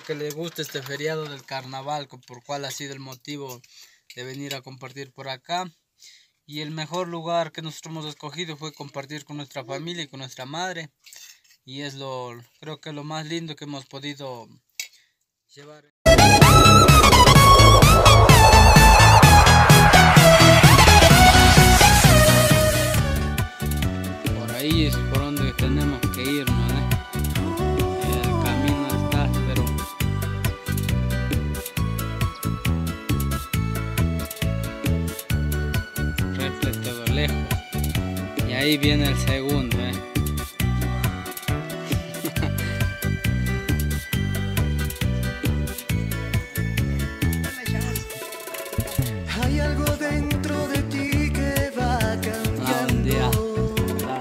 Que le guste este feriado del carnaval, por cual ha sido el motivo de venir a compartir por acá. Y el mejor lugar que nosotros hemos escogido fue compartir con nuestra familia y con nuestra madre. Y es creo que lo más lindo que hemos podido llevar. Por ahí es por donde tenemos que irnos, ¿eh? El camino está, pero reflejo lejos. Y ahí viene el segundo, ¿eh? Hay algo dentro de ti que va cambiando,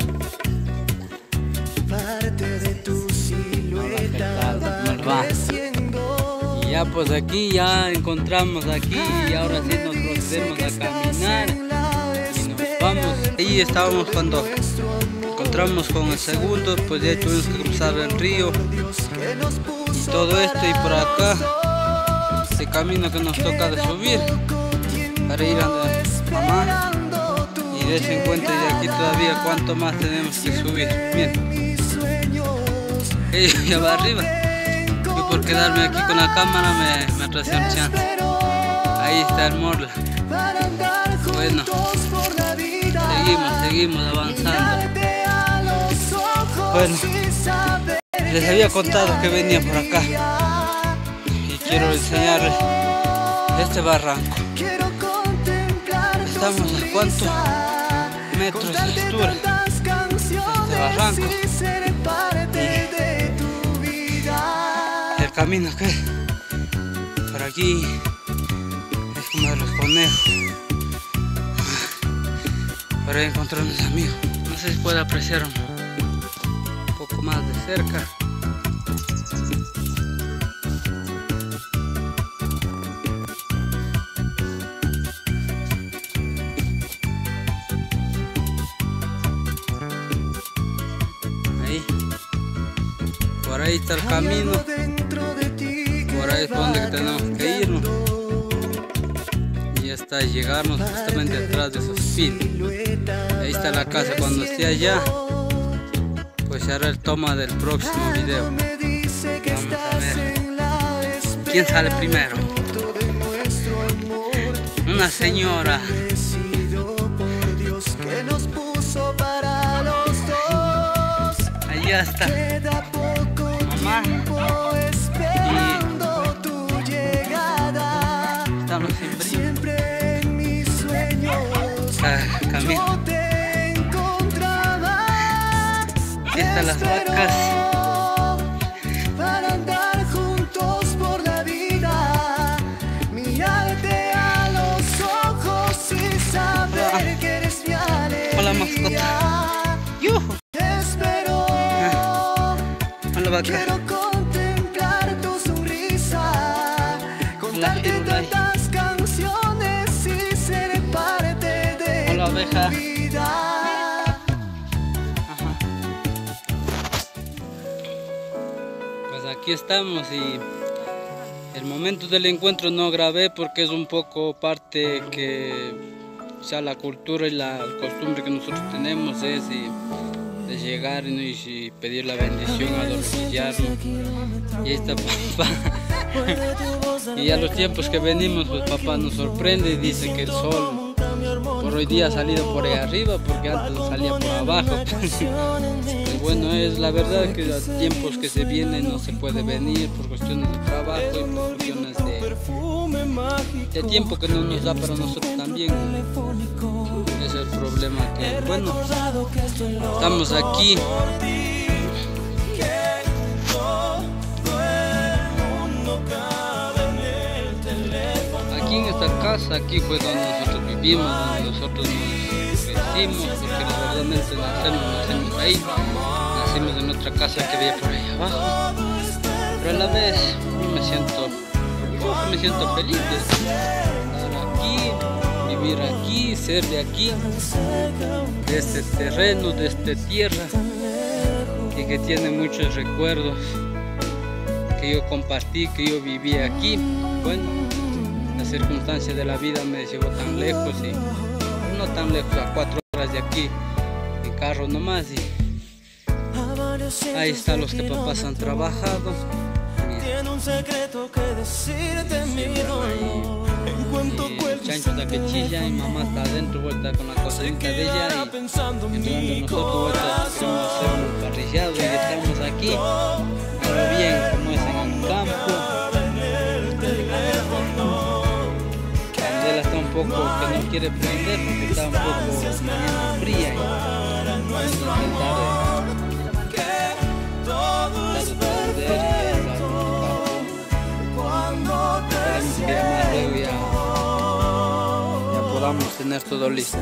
parte de tu silueta va creciendo. Y ya pues aquí ya encontramos aquí y ahora sí nos procedemos a caminar y nos vamos. Ahí estábamos cuando encontramos con el segundo, pues ya tuvimos que cruzar el río y todo esto, y por acá este camino que nos toca de subir para ir a mamá, y des en cuenta de aquí todavía cuánto más tenemos que subir. Miren, ella ya va arriba. Yo por quedarme aquí con la cámara me atrasé un chance. Ahí está el Morla. Bueno, seguimos avanzando. Bueno, les había contado que venía por acá y quiero enseñarles este barranco. Estamos a cuántos metros de altura este barranco, y el camino que por aquí es como de los conejos. Por ahí encontré unos amigos, no sé si puede apreciar un poco más de cerca. Por ahí está el camino, por ahí es por donde tenemos que irnos. Y ya está, llegarnos justamente detrás de esos pinos. Ahí está la casa. Cuando esté allá, pues se hará el toma del próximo video. Vamos a ver quién sale primero. Una señora. Allá está mamá y estamos siempre en mis sueños. Camino. Aquí están las vacas. Para andar juntos por la vida, mirarte a los ojos y saber que eres mi alegría. Hola, mascota. ¡Yuhu! Quiero contemplar tu sonrisa, contarte tantas canciones y ser parte de Hola, oveja. tu vida. Ajá. Pues aquí estamos y el momento del encuentro no grabé porque es un poco parte que, o sea, la cultura y la costumbre que nosotros tenemos es de llegar y pedir la bendición a los cristianos. Y ahí está papá. Y a los tiempos que venimos, pues papá nos sorprende y dice que el sol por hoy día ha salido por ahí arriba, porque antes salía por abajo. Pues bueno, es la verdad que los tiempos que se vienen no se puede venir por cuestiones de trabajo y por cuestiones de tiempo que no nos da para nosotros también. Es el problema que, bueno, estamos aquí. Aquí en esta casa, aquí fue donde nosotros vivimos, donde nosotros nos crecimos, porque verdaderamente nacimos ahí, nacimos en otra casa que había por ahí abajo, pero a la vez me siento feliz de estar aquí, vivir aquí, ser de aquí, de este terreno, de esta tierra, y que tiene muchos recuerdos que yo compartí, que yo viví aquí. Bueno, la circunstancia de la vida me llevó tan lejos y no tan lejos, a 4 horas de aquí en carro nomás. Y ahí están los que papás han trabajado. Tiene un secreto que decirte, mi dolor. En cuanto El chancho está que chilla y mamá está adentro, vuelta con la cocinita de ella. Y nosotros vuelta queremos hacer un parrillado y estamos aquí a lo bien, como es en el campo. Candela está un poco que no quiere prender porque está un poco mañana fría. Y que más luego ya podamos tener todo listo.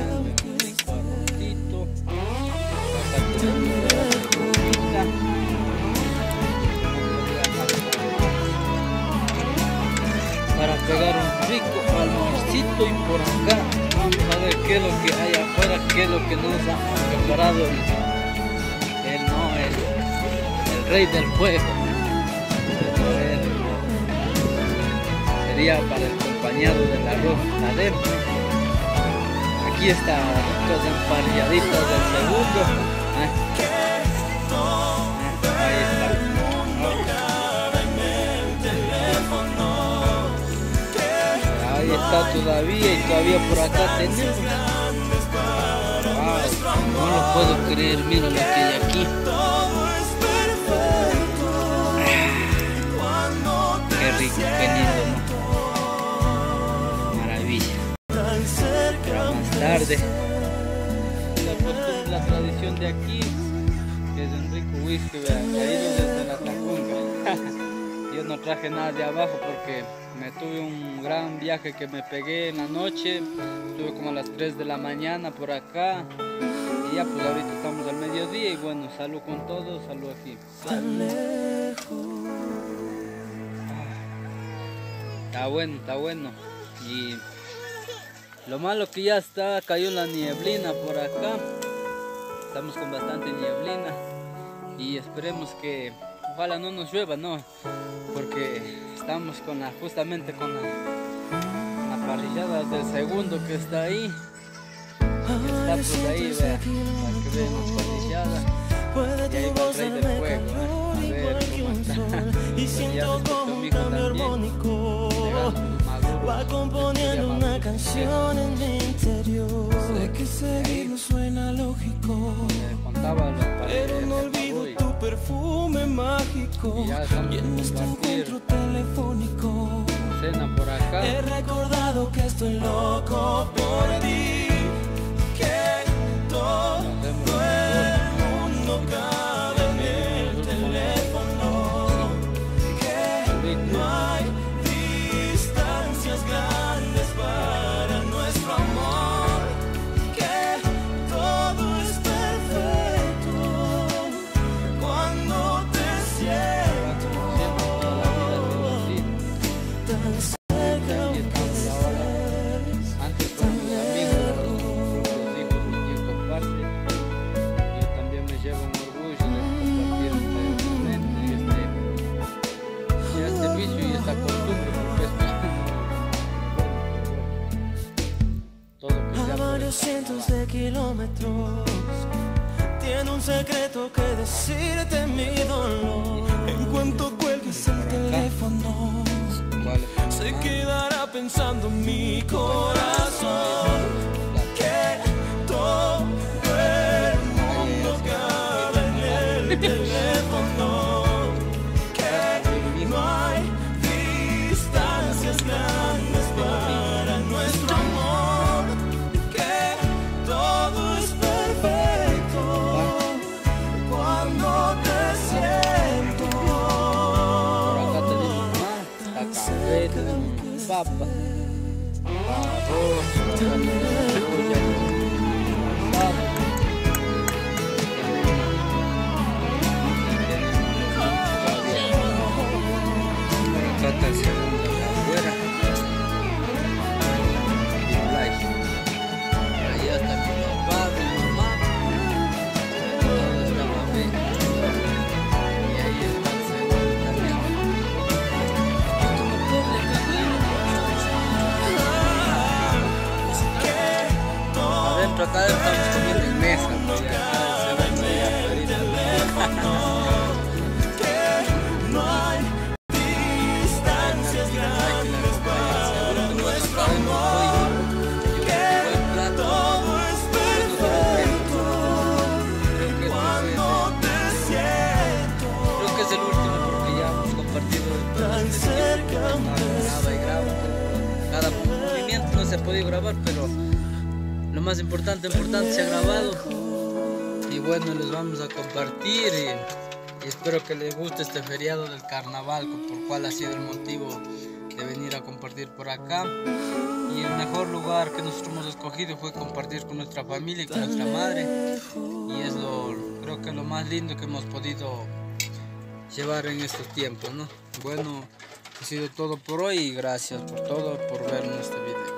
Para pegar un rico almuercito y por acá vamos a ver qué es lo que hay afuera, qué es lo que nos ha preparado el rey del fuego. Sería para el acompañado del arroz adentro. Aquí están las emparrilladitas del segundo. Ahí está. Ahí está todavía y todavía por acá tenemos. Wow, no lo puedo creer, mira lo que hay aquí. Qué rico, qué lindo, ¿no? Pero más tarde la tradición de aquí, que es un rico whisky, traído desde la Tacunga. Yo no traje nada de abajo porque me tuve un gran viaje que me pegué en la noche. Estuve como a las 3 de la mañana por acá y ya pues ahorita estamos al mediodía y bueno, salud con todos, salud aquí. Está bueno y lo malo que ya cayó la nieblina por acá. Estamos con bastante nieblina y esperemos que ojalá no nos llueva, ¿no? Porque estamos justamente con la parrillada del segundo que está ahí. Que está pues ahí, vea, para que vean la parrillada. Y ahí va el rey del fuego, ¿eh? A ver cómo está. Y siento como un cambio armónico va componiendo una canción en mi interior. Sé que seguirlo suena lógico, pero no olvido tu perfume mágico y en nuestro encuentro telefónico. Cena por acá. He recordado que estoy loco por ti, que todo el mundo cabe en el teléfono, que no hay distancias grandes para nuestro amor, que todo es perfecto cuando te siento tan cerca. Antes con mis amigos, los hijos de quien comparte, yo también me llevo un orgullo de compartir este momento y este vicio y esta costumbre, porque todo que sea A por varios esta cientos de kilómetros tiene un secreto que decirte, mi dolor. En cuanto cuelgues el teléfono se quedará pensando mi corazón, que todo el mundo cabe en el teléfono, que no hay distancias grandes para nuestro amor, que todo es perfecto cuando te siento. Por acá tenemos más, está café, tenemos papa, arroz, cebolla, asado. Por acá está el segundo de afuera. Allá está mi papá, mi mamá. Todo está bien. Y ahí está el segundo también. tan cerca graba y grabo. Cada movimiento no se ha podido grabar, pero lo más importante se ha grabado. Y bueno, les vamos a compartir y espero que les guste este feriado del carnaval, por cual ha sido el motivo de venir a compartir por acá. Y el mejor lugar que nosotros hemos escogido fue compartir con nuestra familia y con nuestra madre. Y es creo que lo más lindo que hemos podido llevar en estos tiempos, ¿no? Bueno, ha sido todo por hoy y gracias por todo, por ver este video.